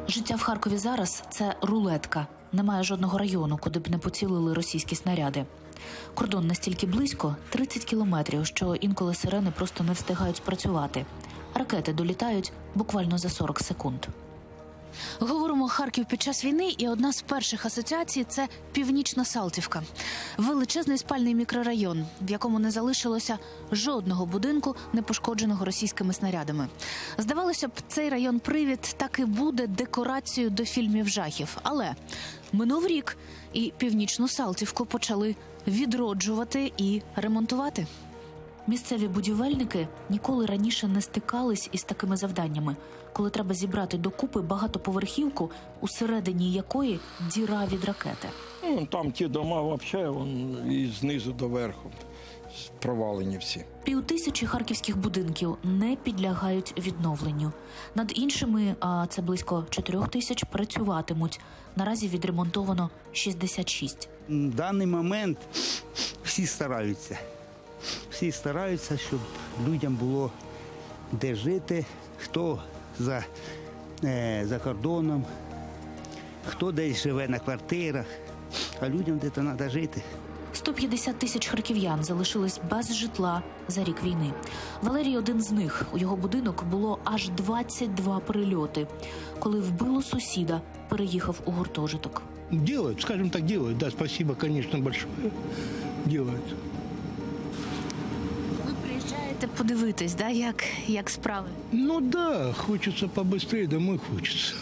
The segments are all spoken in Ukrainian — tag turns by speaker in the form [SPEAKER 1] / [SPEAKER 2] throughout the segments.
[SPEAKER 1] Життя в Харкові зараз – це рулетка. Немає жодного району, куди б не поцілили російські снаряди. Кордон настільки близько – 30 кілометрів, що інколи сирени просто не встигають спрацювати. Ракети долітають буквально за 40 секунд. Говоримо Харків під час війни, і одна з перших асоціацій – це Північна Салтівка. Величезний спальний мікрорайон, в якому не залишилося жодного будинку, не пошкодженого російськими снарядами. Здавалося б, цей район-привід так і буде декорацією до фільмів жахів. Але минув рік, і Північну Салтівку почали відроджувати і ремонтувати. Місцеві будівельники ніколи раніше не стикались із такими завданнями, коли треба зібрати докупи багатоповерхівку, усередині якої діра від ракети.
[SPEAKER 2] Там ті дома взагалі і знизу до верху провалені всі.
[SPEAKER 1] 5000 харківських будинків не підлягають відновленню. Над іншими, а це близько 4000, працюватимуть. Наразі відремонтовано 66.
[SPEAKER 3] В даний момент всі стараються. Всі стараються, щоб людям було де жити, хто за кордоном, хто десь живе на квартирах, а людям де-то треба жити.
[SPEAKER 1] 150 тисяч харків'ян залишились без житла за рік війни. Валерій один з них. У його будинок було аж 22 прильоти. Коли вбило сусіда, переїхав у гуртожиток.
[SPEAKER 4] Делают, скажем так, делают. Да, спасибо, конечно, большое. Делают.
[SPEAKER 1] Ви приїжджаєте подивитись, да, як справи?
[SPEAKER 4] Ну да, хочется побыстрее, домой хочется.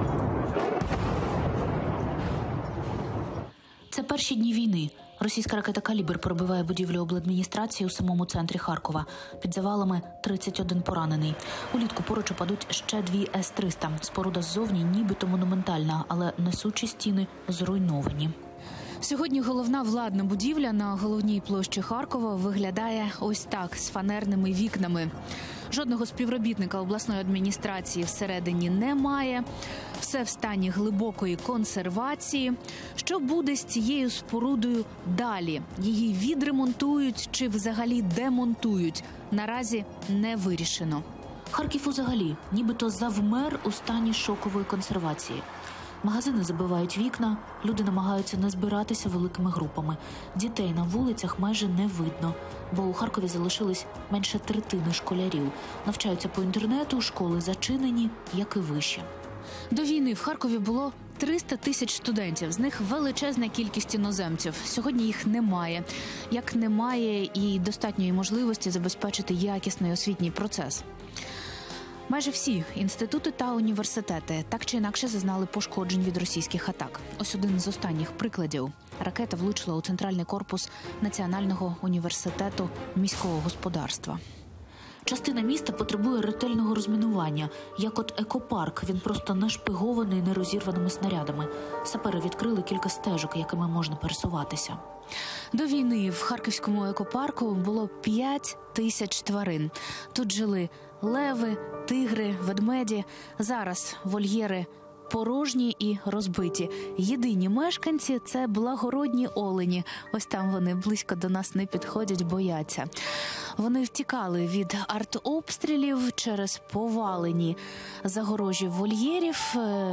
[SPEAKER 1] Це перші дні війни. Російська ракета «Калібр» пробиває будівлю обладміністрації у самому центрі Харкова. Під завалами 31 поранений. Улітку поруч опадуть ще 2 С-300. Споруда ззовні нібито монументальна, але несучі стіни зруйновані. Сьогодні головна владна будівля на головній площі Харкова виглядає ось так, з фанерними вікнами. Жодного співробітника обласної адміністрації всередині немає. Все в стані глибокої консервації. Що буде з цією спорудою далі? Її відремонтують чи взагалі демонтують? Наразі не вирішено. Харків взагалі нібито завмер у стані шокової консервації. Магазини забивають вікна, люди намагаються не збиратися великими групами. Дітей на вулицях майже не видно, бо у Харкові залишились менше третини школярів. Навчаються по інтернету, школи зачинені, як і виші. До війни в Харкові було 300 тисяч студентів, з них величезна кількість іноземців. Сьогодні їх немає. Як немає і достатньої можливості забезпечити якісний освітній процес. Майже всі інститути та університети так чи інакше зазнали пошкоджень від російських атак. Ось один з останніх прикладів. Ракета влучила у центральний корпус Національного університету міського господарства. Частина міста потребує ретельного розмінування. Як от екопарк, він просто нашпигований нерозірваними снарядами. Сапери відкрили кілька стежок, якими можна пересуватися. До війни в харківському екопарку було 5 тисяч тварин. Тут жили леви, тигри, ведмеді. Зараз вольєри порожні і розбиті. Єдині мешканці – це благородні олені. Ось там вони близько до нас не підходять, бояться. Вони втікали від артобстрілів через повалені загорожі вольєрів,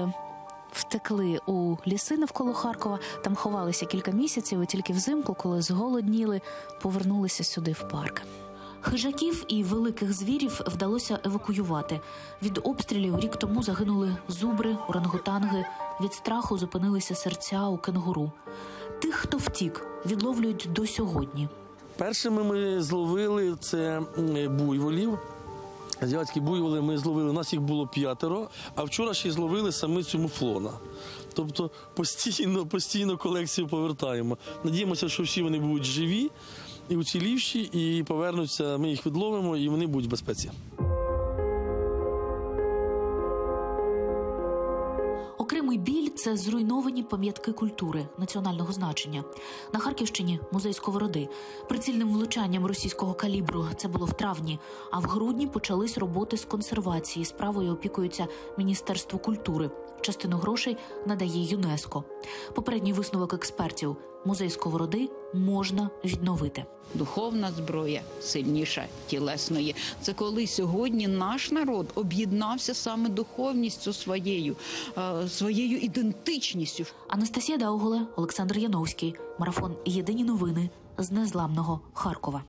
[SPEAKER 1] втекли у ліси навколо Харкова, там ховалися кілька місяців і тільки взимку, коли зголодніли, повернулися сюди в парк. Хижаків і великих звірів вдалося евакуювати. Від обстрілів рік тому загинули зубри, орангутанги. Від страху зупинилися серця у кенгуру. Тих, хто втік, відловлюють до сьогодні.
[SPEAKER 5] Першими ми зловили це буйволів. Азіатські буйволи ми зловили, у нас їх було 5, а вчора ще й зловили самицю муфлона. Тобто постійно колекцію повертаємо. Надіємося, що всі вони будуть живі і уцілівші, і повернуться, ми їх відловимо, і вони будуть в безпеці.
[SPEAKER 1] Окремий біль – це зруйновані пам'ятки культури національного значення. На Харківщині – музей Сковороди. Прицільним влучанням російського калібру це було в травні, а в грудні почались роботи з консервації. Справою опікується Міністерство культури. Частину грошей надає ЮНЕСКО. Попередній висновок експертів – Музей Сковороди можна відновити.
[SPEAKER 6] Духовна зброя сильніша тілесної. Це коли сьогодні наш народ об'єднався саме духовністю своєю ідентичністю.
[SPEAKER 1] Анастасія Дауголе, Олександр Яновський. Марафон «Єдині новини» з незламного Харкова.